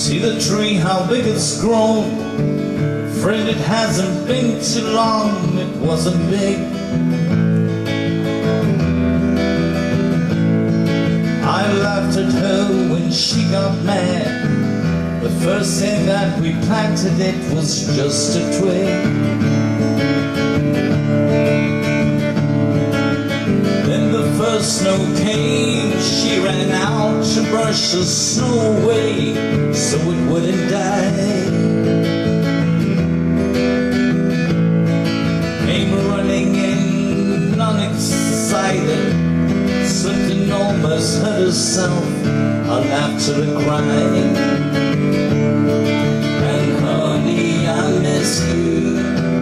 See the tree, how big it's grown. Friend, it hasn't been too long, it wasn't big. I laughed at her when she got mad. The first thing that we planted, it was just a twig. Then the first snow came, she ran out to brush the snow away so it wouldn't die. Came running in unexcited, slipped and almost hurt herself. I laughed till I cried. And honey, I miss you.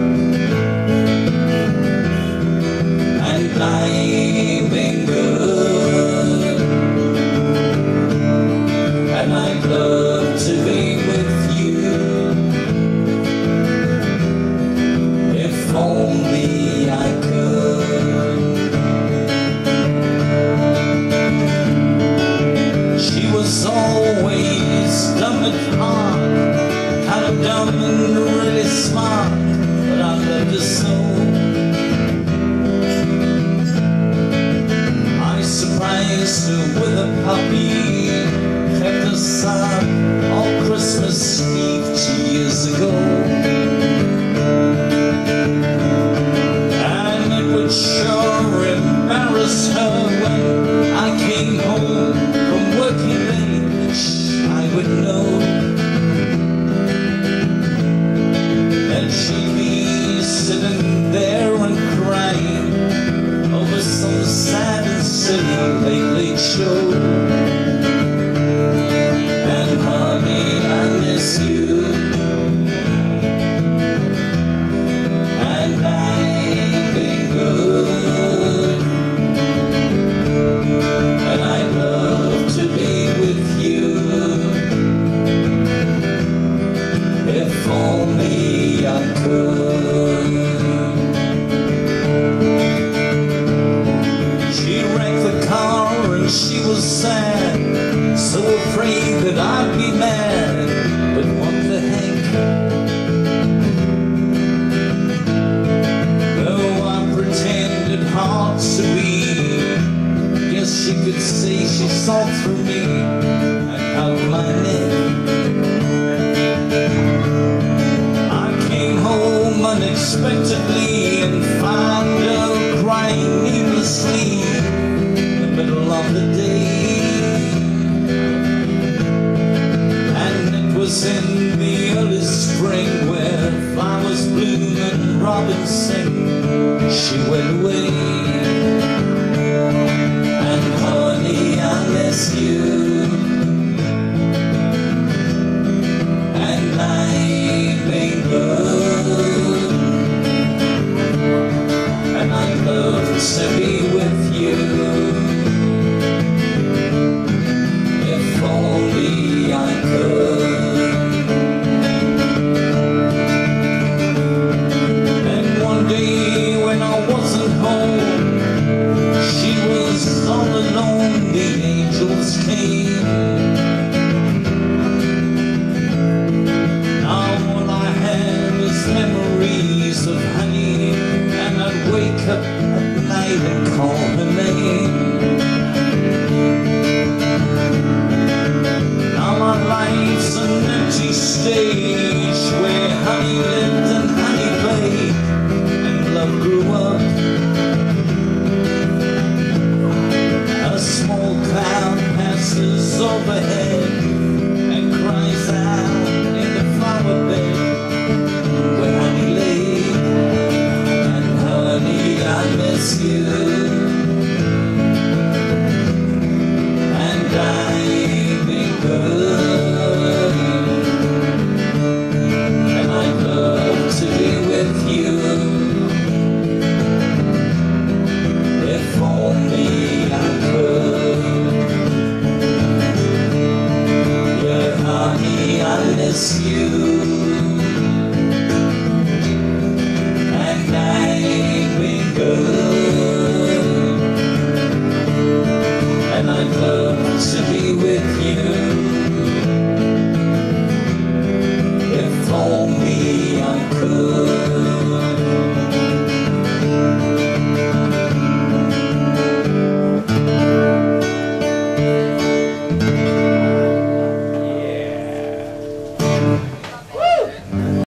And I've been good. And I'd love to be with you. If only I could. She was always dumb at heart, kind of dumb and really smart, but I loved her so. I surprised her with a puppy, kept us up all Christmas Eve 2 years ago. And it would sure embarrass her when I came home from working late. I would know that she'd be sitting there and crying over some sad and silly late show. And honey, I miss you. And I've been good. And I'd love to be with you. If only I could. She wrecked the car and she was sad, so afraid that I'd be mad, but what the heck. Though I pretended hard to be, guess she could see she saw through me and held my neck. Unexpectedly and found her crying needlessly in the middle of the day. And it was in the early spring where flowers bloom and robins sing. She went away. And honey, I miss you. And I've been good. I'd love to be with you. If only I could. And one day when I wasn't home, she was all alone, the angels came. Now all I have is memories of honey, and I'd wake up at night and call her name. Now my life's an empty stage where honey lived